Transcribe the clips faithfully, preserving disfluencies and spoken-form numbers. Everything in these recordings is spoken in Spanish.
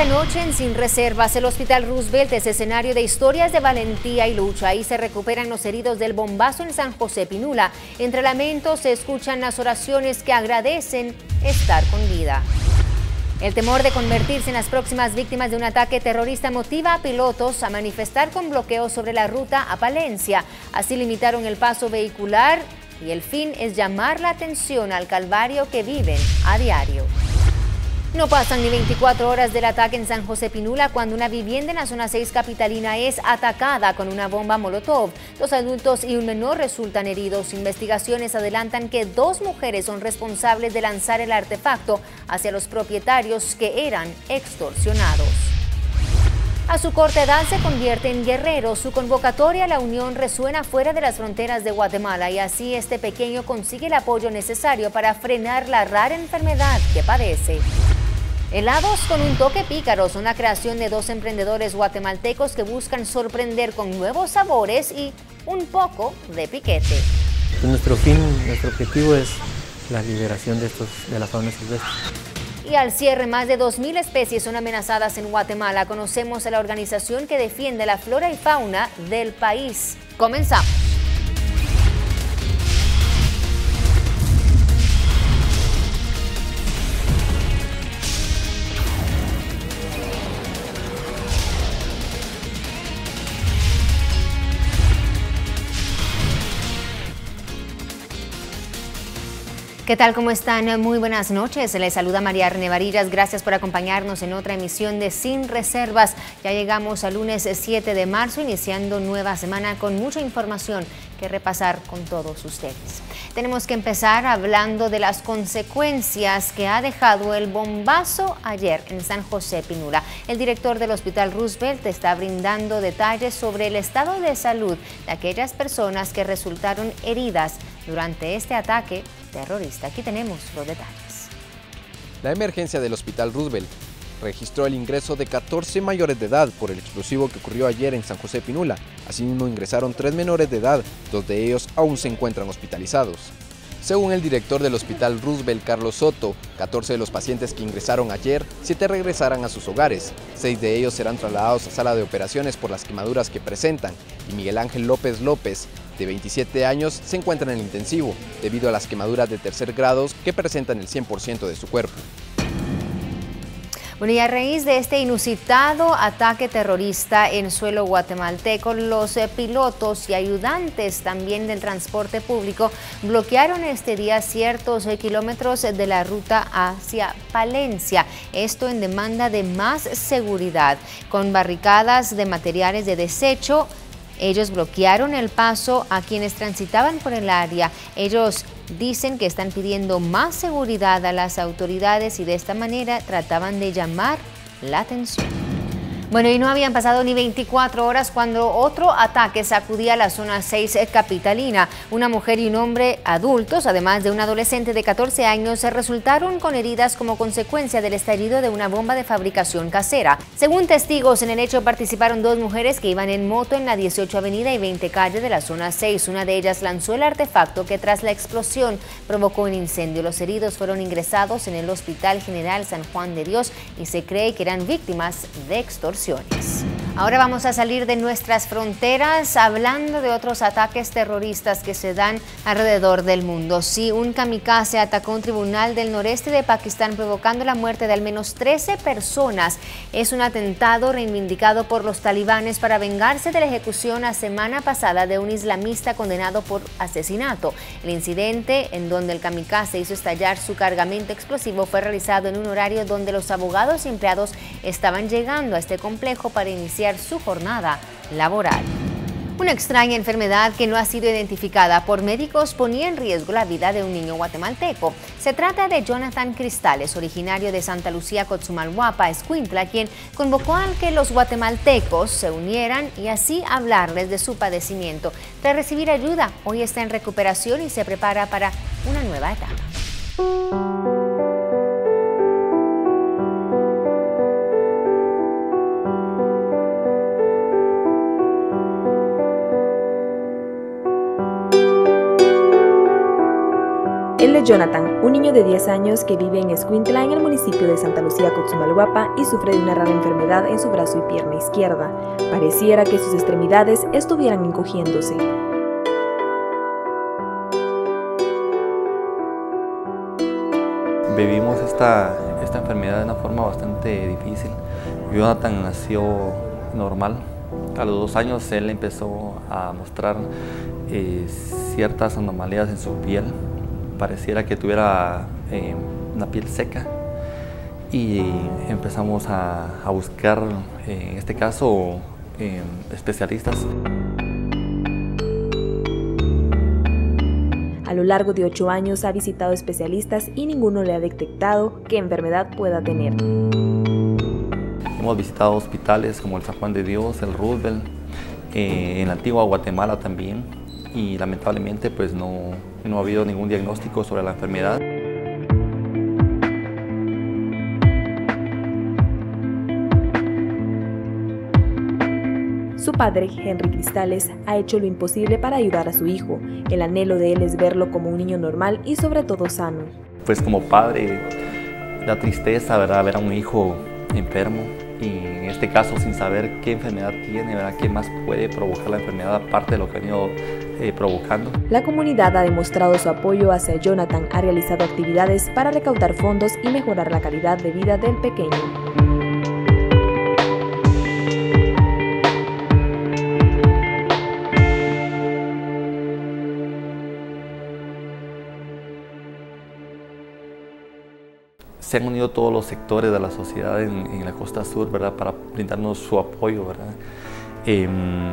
Esta noche en Sin Reservas, el Hospital Roosevelt es escenario de historias de valentía y lucha. Ahí se recuperan los heridos del bombazo en San José Pinula. Entre lamentos se escuchan las oraciones que agradecen estar con vida. El temor de convertirse en las próximas víctimas de un ataque terrorista motiva a pilotos a manifestar con bloqueos sobre la ruta a Palencia. Así limitaron el paso vehicular y el fin es llamar la atención al calvario que viven a diario. No pasan ni veinticuatro horas del ataque en San José Pinula cuando una vivienda en la zona seis capitalina es atacada con una bomba molotov. Dos adultos y un menor resultan heridos. Investigaciones adelantan que dos mujeres son responsables de lanzar el artefacto hacia los propietarios que eran extorsionados. A su corta edad se convierte en guerrero. Su convocatoria a la unión resuena fuera de las fronteras de Guatemala y así este pequeño consigue el apoyo necesario para frenar la rara enfermedad que padece. Helados con un toque pícaro son la creación de dos emprendedores guatemaltecos que buscan sorprender con nuevos sabores y un poco de piquete. Nuestro fin, nuestro objetivo es la liberación de, estos, de la fauna silvestre. Y al cierre, más de dos mil especies son amenazadas en Guatemala. Conocemos a la organización que defiende la flora y fauna del país. Comenzamos. ¿Qué tal? ¿Cómo están? Muy buenas noches. Les saluda María Arne Varillas. Gracias por acompañarnos en otra emisión de Sin Reservas. Ya llegamos al lunes siete de marzo, iniciando nueva semana con mucha información que repasar con todos ustedes. Tenemos que empezar hablando de las consecuencias que ha dejado el bombazo ayer en San José Pinula. El director del Hospital Roosevelt está brindando detalles sobre el estado de salud de aquellas personas que resultaron heridas durante este ataque terrorista. Aquí tenemos los detalles. La emergencia del Hospital Roosevelt registró el ingreso de catorce mayores de edad por el explosivo que ocurrió ayer en San José Pinula. Asimismo ingresaron tres menores de edad, dos de ellos aún se encuentran hospitalizados. Según el director del Hospital Roosevelt, Carlos Soto, catorce de los pacientes que ingresaron ayer, siete regresarán a sus hogares, seis de ellos serán trasladados a sala de operaciones por las quemaduras que presentan, y Miguel Ángel López López, de veintisiete años, se encuentra en el intensivo, debido a las quemaduras de tercer grado que presentan el cien por ciento de su cuerpo. Bueno, y a raíz de este inusitado ataque terrorista en suelo guatemalteco, los eh, pilotos y ayudantes también del transporte público bloquearon este día ciertos eh, kilómetros de la ruta hacia Palencia. Esto en demanda de más seguridad, con barricadas de materiales de desecho. Ellos bloquearon el paso a quienes transitaban por el área. Ellos dicen que están pidiendo más seguridad a las autoridades y de esta manera trataban de llamar la atención. Bueno, y no habían pasado ni veinticuatro horas cuando otro ataque sacudía la zona seis capitalina. Una mujer y un hombre adultos, además de un adolescente de catorce años, se resultaron con heridas como consecuencia del estallido de una bomba de fabricación casera. Según testigos, en el hecho participaron dos mujeres que iban en moto en la dieciocho Avenida y veinte Calle de la zona seis. Una de ellas lanzó el artefacto que tras la explosión provocó un incendio. Los heridos fueron ingresados en el Hospital General San Juan de Dios y se cree que eran víctimas de extorsión. Ahora vamos a salir de nuestras fronteras hablando de otros ataques terroristas que se dan alrededor del mundo. Sí, un kamikaze atacó un tribunal del noreste de Pakistán provocando la muerte de al menos trece personas. Es un atentado reivindicado por los talibanes para vengarse de la ejecución la semana pasada de un islamista condenado por asesinato. El incidente, en donde el kamikaze hizo estallar su cargamento explosivo, fue realizado en un horario donde los abogados y empleados estaban llegando a este complejo para iniciar su jornada laboral. Una extraña enfermedad que no ha sido identificada por médicos ponía en riesgo la vida de un niño guatemalteco. Se trata de Jonathan Cristales, originario de Santa Lucía, Cotzumalguapa, Escuintla, quien convocó a que los guatemaltecos se unieran y así hablarles de su padecimiento. Tras recibir ayuda, hoy está en recuperación y se prepara para una nueva etapa. Él es Jonathan, un niño de diez años que vive en Escuintla, en el municipio de Santa Lucía, Cochumalguapa, y sufre de una rara enfermedad en su brazo y pierna izquierda. Pareciera que sus extremidades estuvieran encogiéndose. Vivimos esta, esta enfermedad de una forma bastante difícil. Jonathan nació normal. A los dos años él empezó a mostrar eh, ciertas anomalías en su piel. Pareciera que tuviera eh, una piel seca y empezamos a, a buscar, eh, en este caso, eh, especialistas. A lo largo de ocho años ha visitado especialistas y ninguno le ha detectado qué enfermedad pueda tener. Hemos visitado hospitales como el San Juan de Dios, el Roosevelt, eh, en la antigua Guatemala también, y lamentablemente pues no, no ha habido ningún diagnóstico sobre la enfermedad. Su padre, Henry Cristales, ha hecho lo imposible para ayudar a su hijo. El anhelo de él es verlo como un niño normal y sobre todo sano. Pues como padre, da tristeza, ¿verdad?, ver a un hijo enfermo y en este caso sin saber qué enfermedad tiene, ¿verdad?, qué más puede provocar la enfermedad aparte de lo que ha venido eh, provocando. La comunidad ha demostrado su apoyo hacia Jonathan, ha realizado actividades para recaudar fondos y mejorar la calidad de vida del pequeño. Se han unido todos los sectores de la sociedad en, en la costa sur, ¿verdad?, para brindarnos su apoyo, ¿verdad? Eh,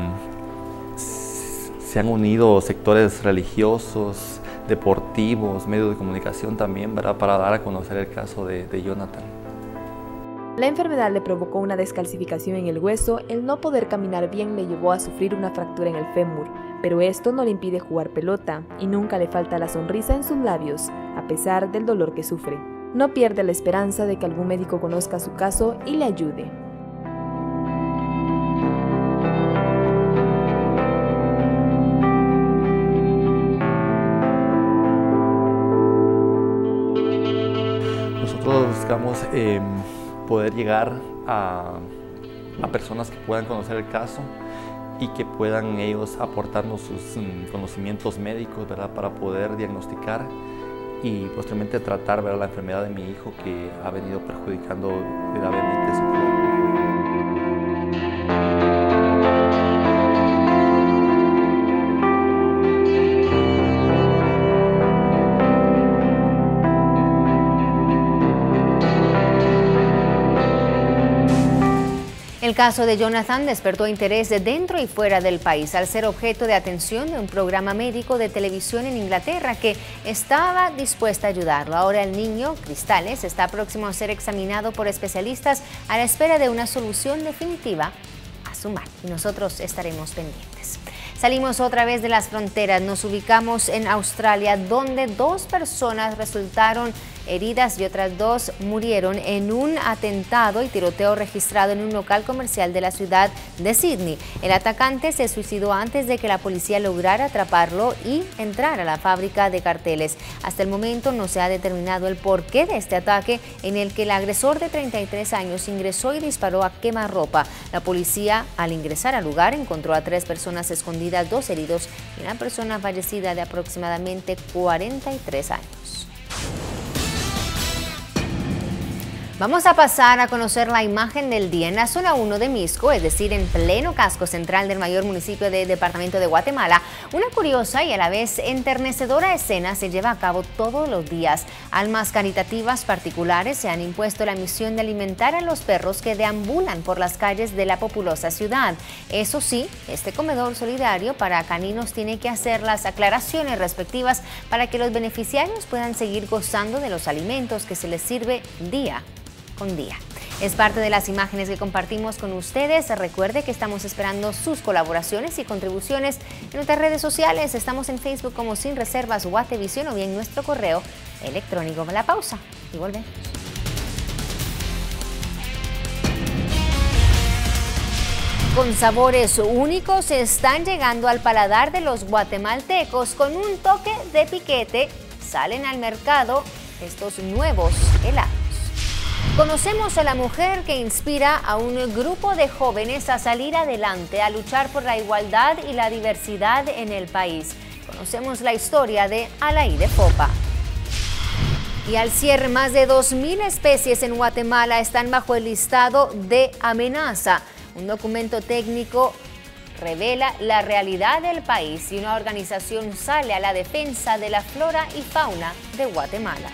se han unido sectores religiosos, deportivos, medios de comunicación también, ¿verdad?, para dar a conocer el caso de, de Jonathan. La enfermedad le provocó una descalcificación en el hueso, el no poder caminar bien le llevó a sufrir una fractura en el fémur, pero esto no le impide jugar pelota y nunca le falta la sonrisa en sus labios, a pesar del dolor que sufre. No pierde la esperanza de que algún médico conozca su caso y le ayude. Nosotros buscamos eh, poder llegar a, a personas que puedan conocer el caso y que puedan ellos aportarnos sus um, conocimientos médicos, ¿verdad?, para poder diagnosticar y posteriormente tratar, ¿verdad?, la enfermedad de mi hijo que ha venido perjudicando gravemente su cuerpo. El caso de Jonathan despertó interés de dentro y fuera del país al ser objeto de atención de un programa médico de televisión en Inglaterra que estaba dispuesta a ayudarlo. Ahora el niño, Cristales, está próximo a ser examinado por especialistas a la espera de una solución definitiva a su mal y nosotros estaremos pendientes. Salimos otra vez de las fronteras, nos ubicamos en Australia, donde dos personas resultaron heridas y otras dos murieron en un atentado y tiroteo registrado en un local comercial de la ciudad de Sydney. El atacante se suicidó antes de que la policía lograra atraparlo y entrar a la fábrica de carteles. Hasta el momento no se ha determinado el porqué de este ataque, en el que el agresor de treinta y tres años ingresó y disparó a quemarropa. La policía, al ingresar al lugar, encontró a tres personas escondidas, dos heridos y una persona fallecida de aproximadamente cuarenta y tres años. Vamos a pasar a conocer la imagen del día en la zona uno de Misco, es decir, en pleno casco central del mayor municipio del departamento de Guatemala. Una curiosa y a la vez enternecedora escena se lleva a cabo todos los días. Almas caritativas particulares se han impuesto la misión de alimentar a los perros que deambulan por las calles de la populosa ciudad. Eso sí, este comedor solidario para caninos tiene que hacer las aclaraciones respectivas para que los beneficiarios puedan seguir gozando de los alimentos que se les sirve día con día. Es parte de las imágenes que compartimos con ustedes. Recuerde que estamos esperando sus colaboraciones y contribuciones en nuestras redes sociales. Estamos en Facebook como Sin Reservas Guatevisión o bien nuestro correo electrónico. La pausa y volvemos. Con sabores únicos están llegando al paladar de los guatemaltecos con un toque de piquete salen al mercado estos nuevos helados. Conocemos a la mujer que inspira a un grupo de jóvenes a salir adelante, a luchar por la igualdad y la diversidad en el país. Conocemos la historia de Alaide Popa. Y al cierre, más de dos mil especies en Guatemala están bajo el listado de amenaza. Un documento técnico revela la realidad del país y una organización sale a la defensa de la flora y fauna de Guatemala.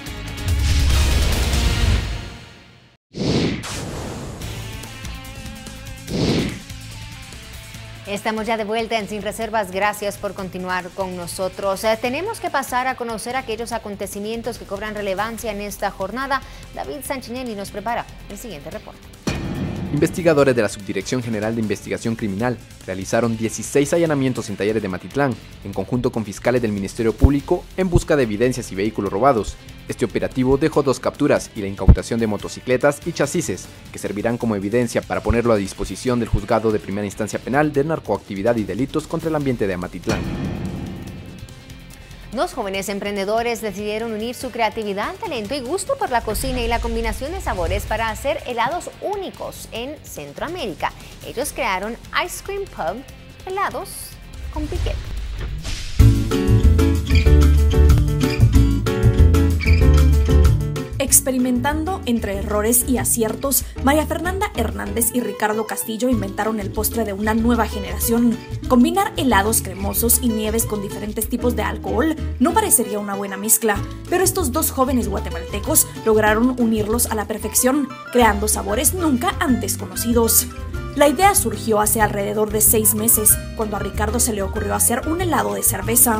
Estamos ya de vuelta en Sin Reservas. Gracias por continuar con nosotros. Eh, tenemos que pasar a conocer aquellos acontecimientos que cobran relevancia en esta jornada. David Sanchinelli nos prepara el siguiente reporte. Investigadores de la Subdirección General de Investigación Criminal realizaron dieciséis allanamientos en talleres de Matitlán, en conjunto con fiscales del Ministerio Público, en busca de evidencias y vehículos robados. Este operativo dejó dos capturas y la incautación de motocicletas y chasis, que servirán como evidencia para ponerlo a disposición del Juzgado de Primera Instancia Penal de Narcoactividad y Delitos contra el Ambiente de Amatitlán. Dos jóvenes emprendedores decidieron unir su creatividad, talento y gusto por la cocina y la combinación de sabores para hacer helados únicos en Centroamérica. Ellos crearon Ice Cream Pub, helados con piquete. Experimentando entre errores y aciertos, María Fernanda Hernández y Ricardo Castillo inventaron el postre de una nueva generación. Combinar helados cremosos y nieves con diferentes tipos de alcohol no parecería una buena mezcla, pero estos dos jóvenes guatemaltecos lograron unirlos a la perfección, creando sabores nunca antes conocidos. La idea surgió hace alrededor de seis meses, cuando a Ricardo se le ocurrió hacer un helado de cerveza.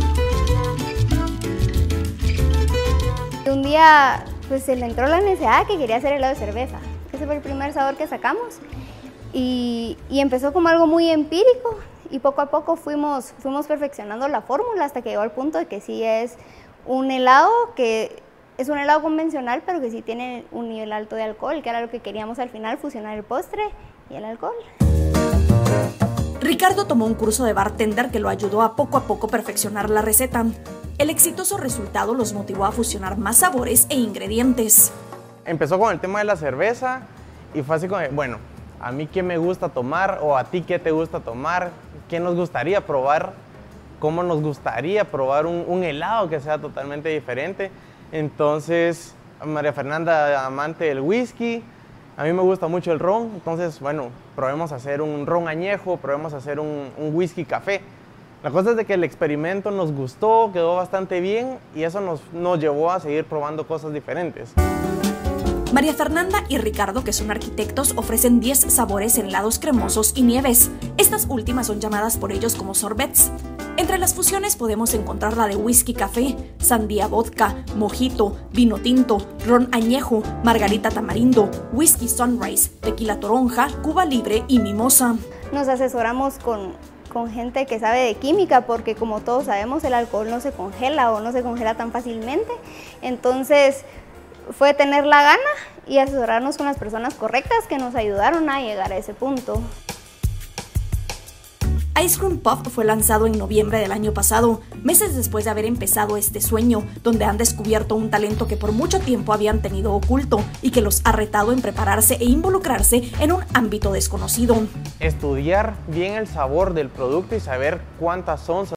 Un día pues se le entró la necesidad que quería hacer helado de cerveza. Ese fue el primer sabor que sacamos y, y empezó como algo muy empírico y poco a poco fuimos, fuimos perfeccionando la fórmula hasta que llegó al punto de que sí es un helado que es un helado convencional, pero que sí tiene un nivel alto de alcohol, que era lo que queríamos al final, fusionar el postre y el alcohol. Ricardo tomó un curso de bartender que lo ayudó a poco a poco perfeccionar la receta. El exitoso resultado los motivó a fusionar más sabores e ingredientes. Empezó con el tema de la cerveza y fue así como, bueno, a mí qué me gusta tomar o a ti qué te gusta tomar, qué nos gustaría probar, cómo nos gustaría probar un, un helado que sea totalmente diferente. Entonces, María Fernanda, amante del whisky, a mí me gusta mucho el ron, entonces, bueno, probemos hacer un ron añejo, probemos hacer un, un whisky café. La cosa es de que el experimento nos gustó, quedó bastante bien y eso nos, nos llevó a seguir probando cosas diferentes. María Fernanda y Ricardo, que son arquitectos, ofrecen diez sabores en helados cremosos y nieves. Estas últimas son llamadas por ellos como sorbets. Entre las fusiones podemos encontrar la de whisky café, sandía vodka, mojito, vino tinto, ron añejo, margarita tamarindo, whisky sunrise, tequila toronja, cuba libre y mimosa. Nos asesoramos con, con gente que sabe de química porque, como todos sabemos, el alcohol no se congela o no se congela tan fácilmente. Entonces fue tener la gana y asesorarnos con las personas correctas que nos ayudaron a llegar a ese punto. Ice Cream Puff fue lanzado en noviembre del año pasado, meses después de haber empezado este sueño, donde han descubierto un talento que por mucho tiempo habían tenido oculto y que los ha retado en prepararse e involucrarse en un ámbito desconocido. Estudiar bien el sabor del producto y saber cuántas onzas